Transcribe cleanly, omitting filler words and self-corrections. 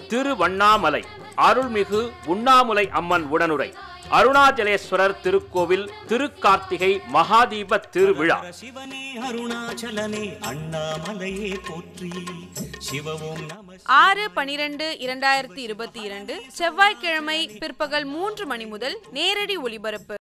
திருவண்ணாமலை அருள்மிகு உண்ணாமுலை அம்மன் உடனுரை அருணாச்சலேஸ்வரர் திருக்கோவில் திருக்கார்த்திகை மகாதீப திருவிழா. சிவனே அருணாச்சலனே அண்ணாமலையே போற்றி. 6/12/2022 செவ்வாய்க்கிழமை பிற்பகல் 3 மணி முதல் நேரடி ஒளிபரப்பு.